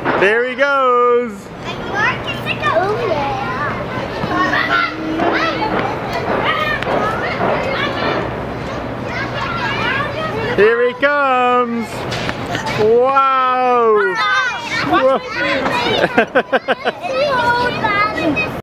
There he goes. Oh yeah. Here he comes. Wow. Whoa.